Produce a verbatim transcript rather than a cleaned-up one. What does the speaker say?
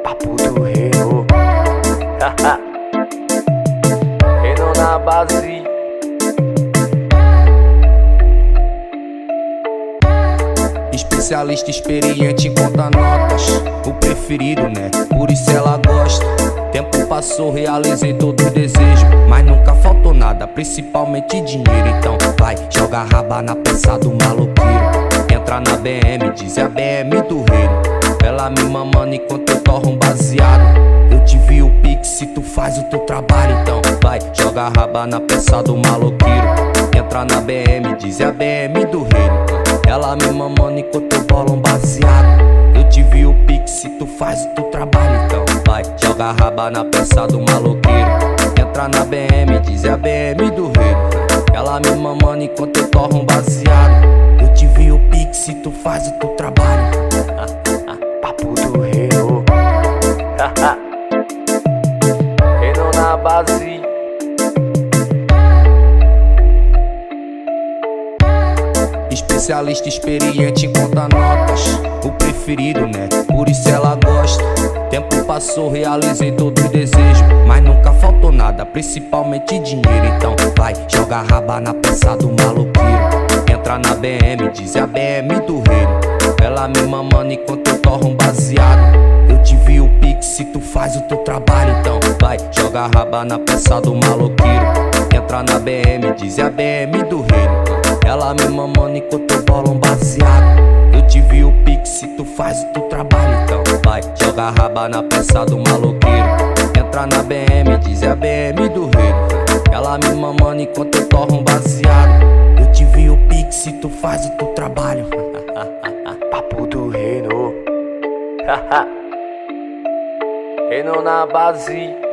Papo do Reino. Reino na base. Especialista experiente conta notas, o preferido, né? Por isso ela gosta. Tempo passou, realizei todo o desejo, mas nunca faltou nada, principalmente dinheiro. Então vai, joga a raba na peça do maloqueiro. Entra na B M, diz é a B M do reino. Ela me mamando enquanto eu torro um baseado. Eu te vi o pix se tu faz o teu trabalho. Então vai, joga a raba na peça do maloqueiro. Entra na B M, diz é a B M do reino. Ela me mamando enquanto eu bolo um baseado. Eu te vi o pix se tu faz o teu trabalho. Então vai, joga a raba na peça do maloqueiro. Entra na B M, diz é a B M do reino. Ela me mamando enquanto eu torro um baseado. Eu te vi o pix se tu faz o teu trabalho. Papo do Reino. Reino na base. Especialista experiente conta notas, o preferido, né? Por isso ela gosta. Tempo passou, realizei todo o desejo, mas nunca faltou nada, principalmente dinheiro. Então vai, joga a raba na peça do maloqueiro. Entra na B M, diz é a B M do reino. Ela me mamando enquanto eu torro um baseado. Eu te vi o pix se tu faz o teu trabalho. Então vai, joga a raba na peça do maloqueiro. Entra na B M, diz é a B M do reino. Ela me mamando enquanto eu bolo um baseado. Eu te vi o pix se tu faz o teu trabalho. Então vai, joga a raba na peça do maloqueiro. Entra na B M, diz é a B M do reino. Ela me mamando enquanto eu torro um baseado. Eu te vi o pix se tu faz o teu trabalho. Papo do Reino. Reino na base.